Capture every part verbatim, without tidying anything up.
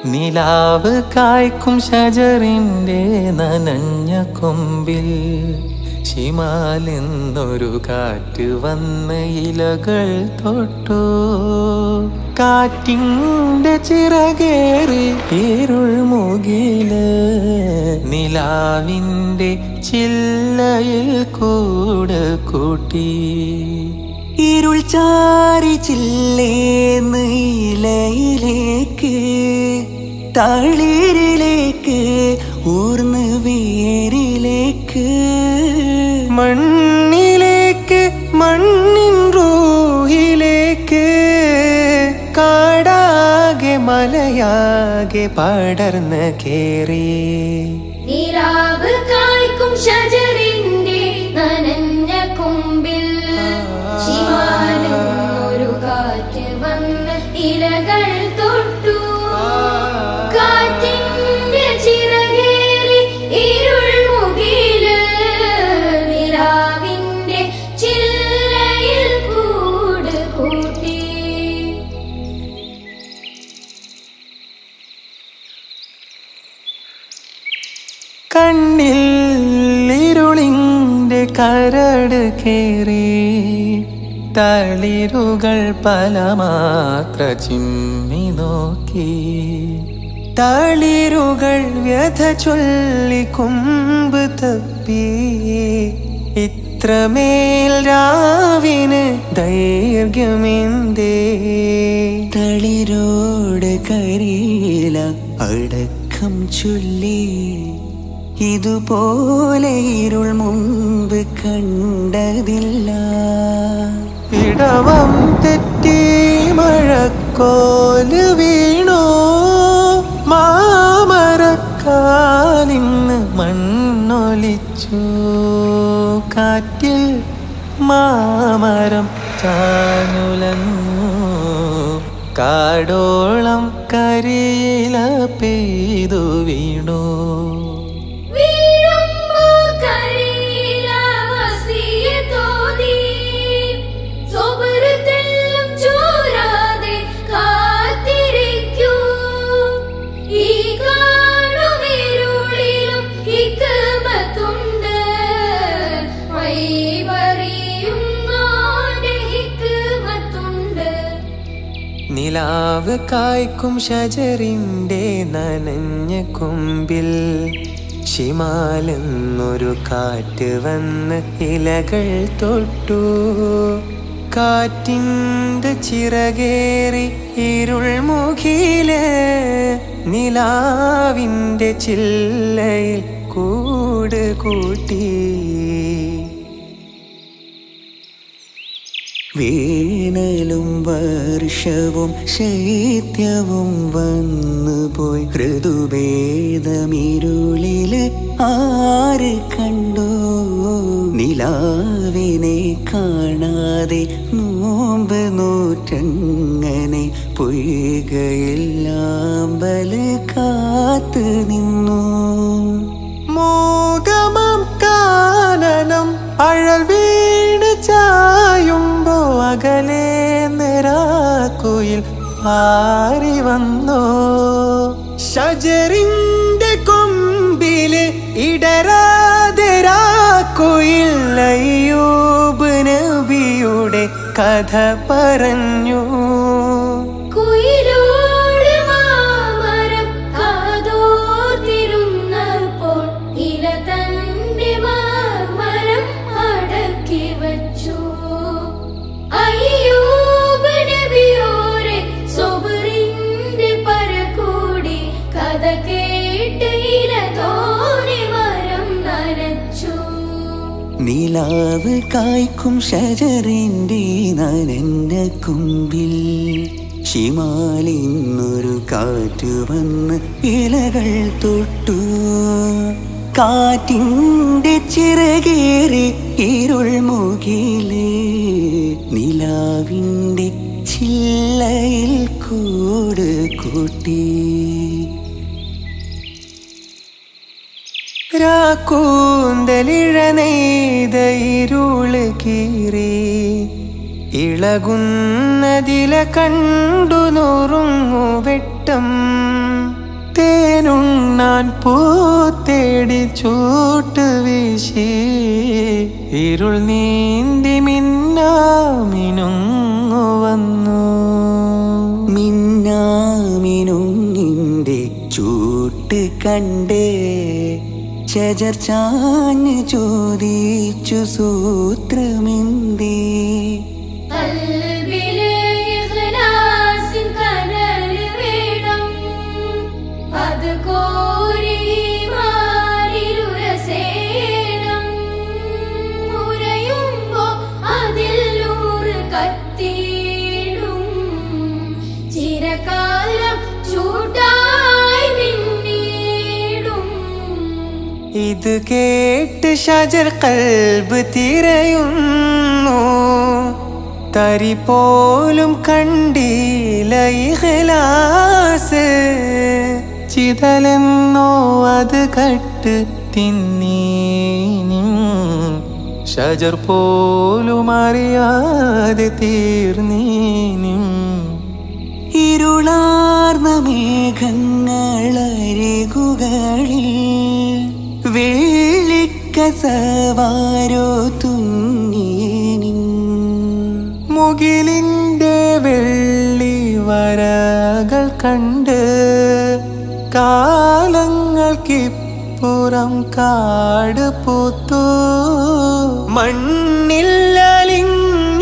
നിലാവ് കായ്ക്കും ഷജറിൻ്റെ നനഞ്ഞ കൊമ്പിൽ ഷിമാലെന്നൊരു കാറ്റ് വന്ന് ഇലകൾ തൊട്ടു. കാറ്റിൻ്റെ ചിറകേറി ഇരുൾ മുകില് നിലാവിൻ്റെ ചില്ലയിൽ കൂട് കൂട്ടി. ഇരുൾ ചാരി ചില്ലേന്ന് ഇലയിലേക്ക് തളിരിലേക്ക് ഊർന്ന് വേരിലേക്ക് മണ്ണിലേക്ക് മണ്ണിൻ റൂഹിലേക്ക് കാടാകെ മലയാകെ പടർന്ന് കേറി. നിലാവ് കായ്ക്കും ഷജറിന്റെ നനഞ്ഞ കൊമ്പിൽ ഷിമാലെന്നൊരു കാറ്റ് വന്ന് ഇലകൾ തൊട്ടു. കാറ്റിന്റെ ചിറകേറി ഇരുൾ മുകില് നിലാവിന്റെ ചില്ലയിൽ കൂട് കൂട്ടി. കണ്ണിൽ ഇരുളിൻ്റെ കരട് കേറി തളിരുകൾ പല മാത്ര ചിമ്മി നോക്കി. തളിരുകൾ വ്യഥ ചൊല്ലി കൊമ്പ് തപ്പി. ഇത്രമേൽ രാവിന് ദൈർഘ്യമെന്തേ തളിരോട് കരിയില അടക്കം ചൊല്ലി. ഇതുപോലെ ഇരുൾ മുമ്പ് കണ്ടതില്ല. ഇടവം തെറ്റി മഴക്കോല് വീണോ മാമരക്കാലിന്ന് മണ്ണൊലിച്ചു. കാറ്റിൽ മാമരം ചാഞ്ഞുലഞ്ഞു. കാടോളം കരിയില പെയ്തു വീണു. നിലാവ് കായ്ക്കും ഷജറിൻ്റെ നനഞ്ഞ കൊമ്പിൽ ഷിമാലെന്നൊരു കാറ്റ് വന്ന് ഇലകൾ തൊട്ടു. കാറ്റിൻ്റെ ചിറകേറി ഇരുൾ മുകില് നിലാവിൻ്റെ ചില്ലയിൽ കൂട് കൂട്ടി. വേനലും വർഷവും ശൈത്യവും വന്നുപോയി. ഋതുഭേദമിരുളില് ആര് കണ്ടു? നിലാവിനെ കാണാതെ നോമ്പ് നൂറ്റങ്ങനെ പൊയ്കയെല്ലാം ബല് കാത്തു നിന്നു. മോകമം കാനനം അഴൽ വീണ് ചായുമ്പോ അകലെ നിരാക്കുയിൽ പാറി വന്നോ. ഷജറിന്റെ കൊമ്പില് ഇടരാതെ രാക്കുയിൽ അയ്യൂബ് നബിയുടെ കഥ പറഞ്ഞു. നിലാവ് കായ്ക്കും ഷജറിൻ്റെ നനഞ്ഞ കൊമ്പിൽ ഷിമാലിന്നൊരു കാറ്റ് വന്ന് ഇലകൾ തൊട്ടു. കാറ്റിൻ്റെ ചിറകേറി ഇരുൾ മുകില് നിലാവിൻ്റെ ചില്ലയിൽ കൂട് കൂട്ടി. രാക്കൂന്തലിഴ നെയ്ത ഇരുള് കീറി ഇളകുന്നതില കണ്ടു നുറുങ്ങു വെട്ടം. തേനുണ്ണാൻ പൂത്തേടി ചൂട്ട് വീശി ഇരുൾ നീന്തി മിന്നാമിനുങ്ങു വന്നു. മിന്നാമിനുങ്ങിൻ്റെ ചൂട്ട് കണ്ടേ ഷജർ ചാഞ്ഞ് ചോദിച്ചു സൂത്രമെന്തേ. ഇത് കേട്ട് ഷജർ ഖൽബ് തിരയുന്നു. തരി പോലും കണ്ടില്ല ഇഖ്ലാസ്. ചിതലെന്നോ അത് കട്ട് തിന്നീനും ഷജർ പോലും അറിയാതെ തീർന്നീനും. ഇരുളാർന്ന മേഘങ്ങളരികുകളിൽ വെള്ളിക്കസവാരോ തുന്നിയേനിൻ. മുകിലിൻ്റെ വെള്ളി വരകൾ കണ്ട് കാലങ്ങൾക്കിപ്പുറം കാട് പൂത്തു. മണ്ണിൽ അലിഞ്ഞ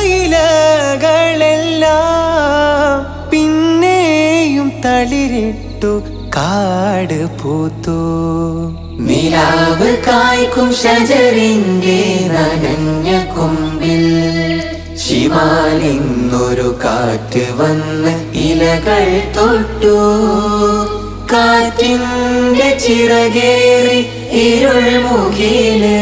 ഇലകളെല്ലാം പിന്നെയും തളിരിട്ടു കാട് പൂത്തു. നിലാവ് കായ്ക്കും ഷജറിന്റെ നനഞ്ഞ കൊമ്പിൽ ശിവാലിന്നൊരു കാറ്റ് വന്ന് ഇലകൾ തൊട്ടു. കാറ്റിന്റെ ചിറകേറി ഇരുൾ മുകില്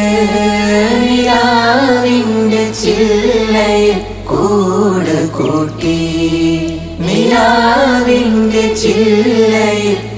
നിലാവിന്റെ ചില്ലയിൽ കൂട് കൂട്ടി. നിലാവിന്റെ ചില്ലയിൽ